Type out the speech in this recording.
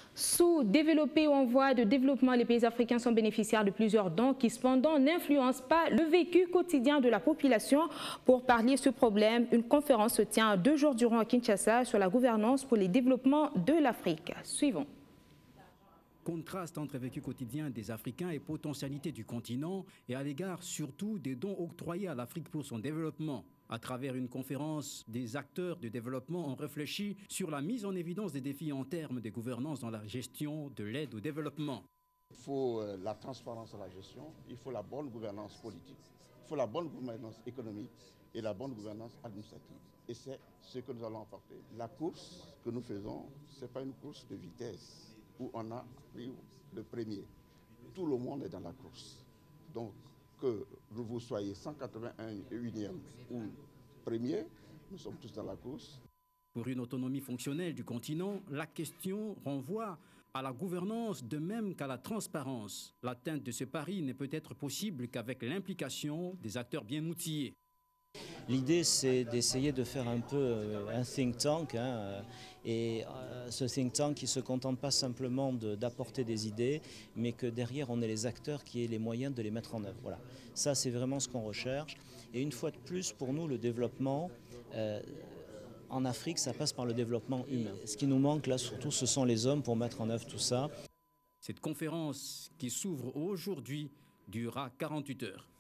Sous-développés ou en voie de développement, les pays africains sont bénéficiaires de plusieurs dons qui cependant n'influencent pas le vécu quotidien de la population. Pour parler de ce problème, une conférence se tient 2 jours durant à Kinshasa sur la gouvernance pour les développements de l'Afrique. Suivons. Contraste entre vécu quotidien des Africains et potentialité du continent et à l'égard surtout des dons octroyés à l'Afrique pour son développement. À travers une conférence, des acteurs de développement ont réfléchi sur la mise en évidence des défis en termes de gouvernance dans la gestion de l'aide au développement. Il faut la transparence dans la gestion, il faut la bonne gouvernance politique, il faut la bonne gouvernance économique et la bonne gouvernance administrative. Et c'est ce que nous allons apporter. La course que nous faisons, ce n'est pas une course de vitesse où on a pris le premier. Tout le monde est dans la course. Donc, que vous soyez 181e ou premier, nous sommes tous dans la course. Pour une autonomie fonctionnelle du continent, la question renvoie à la gouvernance de même qu'à la transparence. L'atteinte de ce pari n'est peut-être possible qu'avec l'implication des acteurs bien outillés. L'idée, c'est d'essayer de faire un peu un think tank, ce think tank qui ne se contente pas simplement d'apporter des idées, mais que derrière, on ait les acteurs qui aient les moyens de les mettre en œuvre. Voilà. Ça, c'est vraiment ce qu'on recherche. Et une fois de plus, pour nous, le développement en Afrique, ça passe par le développement humain. Ce qui nous manque là, surtout, ce sont les hommes pour mettre en œuvre tout ça. Cette conférence qui s'ouvre aujourd'hui durera 48 heures.